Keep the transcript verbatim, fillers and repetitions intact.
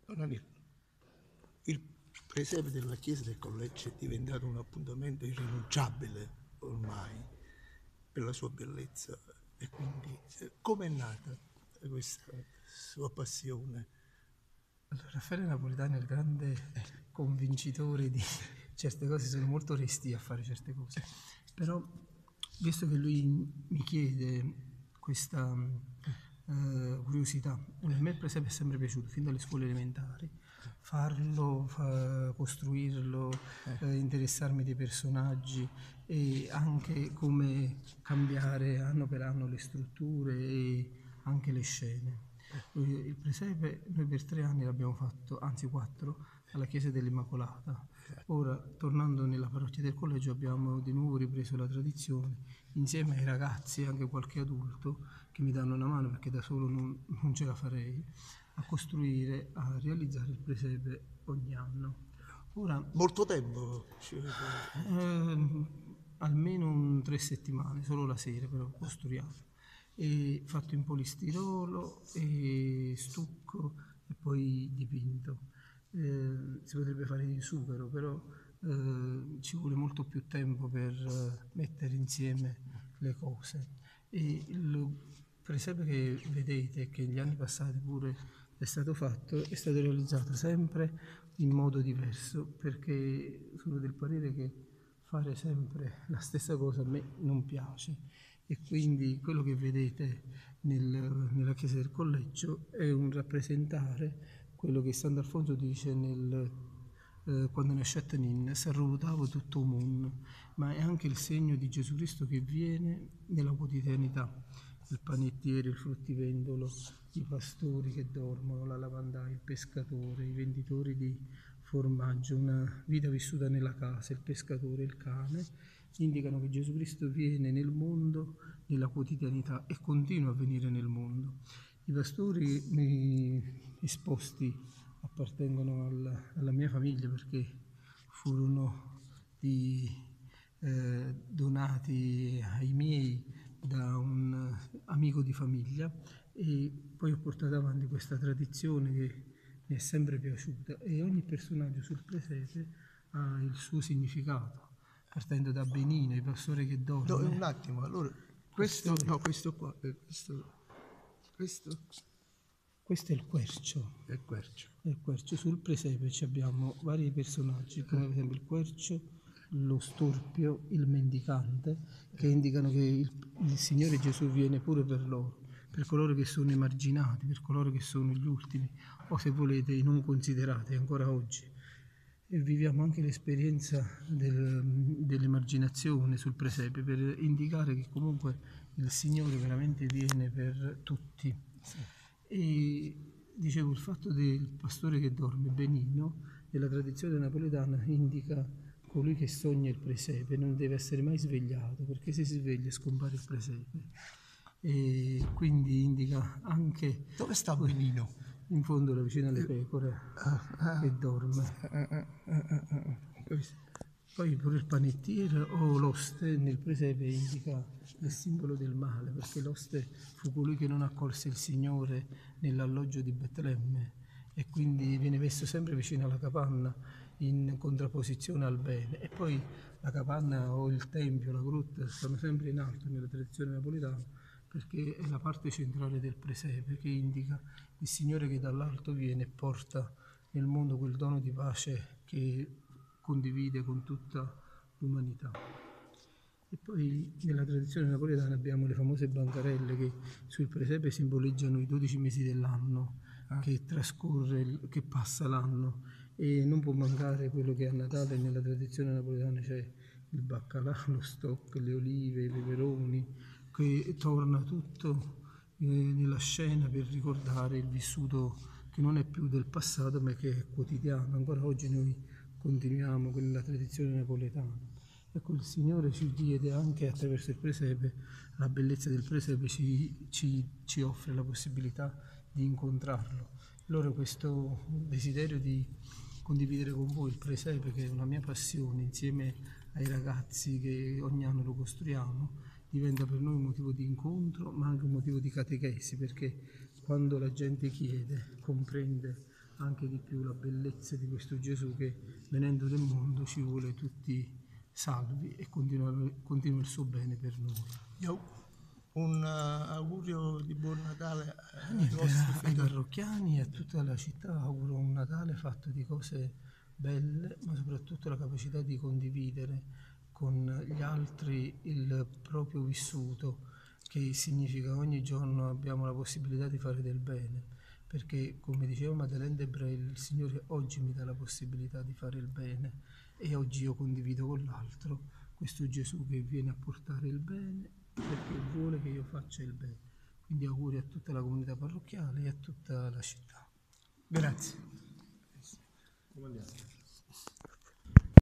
Il presepe della chiesa del collegio è diventato un appuntamento irrinunciabile ormai per la sua bellezza. E quindi come è nata questa sua passione? Allora, Raffaele Napolitano è il grande convincitore di certe cose, sono molto resti a fare certe cose, però visto che lui mi chiede questa uh, curiosità, a me il presepe è sempre piaciuto, fin dalle scuole elementari, farlo, fa, costruirlo, eh, interessarmi dei personaggi e anche come cambiare anno per anno le strutture e anche le scene. Il presepe noi per tre anni l'abbiamo fatto, anzi quattro, alla chiesa dell'Immacolata. Ora, tornando nella parrocchia del collegio, abbiamo di nuovo ripreso la tradizione insieme ai ragazzi e anche qualche adulto che mi danno una mano, perché da solo non, non ce la farei, a costruire, a realizzare il presepe ogni anno. Ora, molto tempo? Eh, almeno un tre settimane, solo la sera però costruiamo. E fatto in polistirolo e stucco e poi dipinto. Eh, si potrebbe fare in sughero, però eh, ci vuole molto più tempo per eh, mettere insieme le cose. E il presepe che vedete, che negli anni passati pure è stato fatto, è stato realizzato sempre in modo diverso, perché sono del parere che fare sempre la stessa cosa a me non piace. E quindi quello che vedete nel, nella chiesa del collegio è un rappresentare quello che Sant'Alfonso dice nel, eh, quando ne scettanin s'arrotavo tutto un mondo, ma è anche il segno di Gesù Cristo che viene nella quotidianità, il panettiere, il fruttivendolo, i pastori che dormono, la lavandaia, il pescatore, i venditori di formaggio, una vita vissuta nella casa, il pescatore, il cane, indicano che Gesù Cristo viene nel mondo, nella quotidianità e continua a venire nel mondo. I pastori mi, esposti appartengono alla, alla mia famiglia perché furono di, eh, donati ai miei da un amico di famiglia e poi ho portato avanti questa tradizione che mi è sempre piaciuta e ogni personaggio sul presepe ha il suo significato. Partendo da Benino, il pastore che dorme. No, un attimo, allora, questo, no, questo qua, questo, questo, questo è il quercio. È il quercio. È il quercio. Sul presepe abbiamo vari personaggi, come per esempio il quercio, lo storpio, il mendicante, che indicano che il, il Signore Gesù viene pure per loro, per coloro che sono emarginati, per coloro che sono gli ultimi, o se volete i non considerati ancora oggi. E viviamo anche l'esperienza del, dell'emarginazione sul presepe per indicare che comunque il Signore veramente viene per tutti. Sì. E dicevo, il fatto del pastore che dorme, Benino, nella tradizione napoletana indica colui che sogna il presepe, non deve essere mai svegliato, perché se si sveglia scompare il presepe. E quindi indica anche... Dove sta Benino? In fondo là vicino alle pecore, ah, ah, che dorme. Ah, ah, ah, ah. Poi pure il panettiere o l'oste nel presepe indica il simbolo del male, perché l'oste fu colui che non accolse il Signore nell'alloggio di Betlemme e quindi viene messo sempre vicino alla capanna in contrapposizione al bene. E poi la capanna o il tempio, la grotta stanno sempre in alto nella tradizione napoletana, perché è la parte centrale del presepe che indica il Signore che dall'alto viene e porta nel mondo quel dono di pace che condivide con tutta l'umanità. E poi nella tradizione napoletana abbiamo le famose bancarelle che sul presepe simboleggiano i dodici mesi dell'anno ah. che trascorre, che passa l'anno, e non può mancare quello che a Natale nella tradizione napoletana c'è il baccalà, lo stock, le olive, i peperoni, che torna tutto eh, nella scena per ricordare il vissuto che non è più del passato ma che è quotidiano. Ancora oggi noi continuiamo con la tradizione napoletana. Ecco, il Signore ci chiede anche attraverso il presepe, la bellezza del presepe ci, ci, ci offre la possibilità di incontrarlo. Allora questo desiderio di condividere con voi il presepe, che è una mia passione, insieme ai ragazzi che ogni anno lo costruiamo, diventa per noi un motivo di incontro, ma anche un motivo di catechesi, perché quando la gente chiede, comprende anche di più la bellezza di questo Gesù che venendo del mondo ci vuole tutti salvi e continua, continua il suo bene per noi. Io un uh, augurio di buon Natale ai Niente, vostri ai fedeli. parrocchiani e a tutta la città auguro un Natale fatto di cose belle, ma soprattutto la capacità di condividere con gli altri il proprio vissuto, che significa che ogni giorno abbiamo la possibilità di fare del bene, perché come diceva Madeleine de Brel, il Signore oggi mi dà la possibilità di fare il bene e oggi io condivido con l'altro questo Gesù che viene a portare il bene perché vuole che io faccia il bene. Quindi auguri a tutta la comunità parrocchiale e a tutta la città. Grazie. Comandiamo.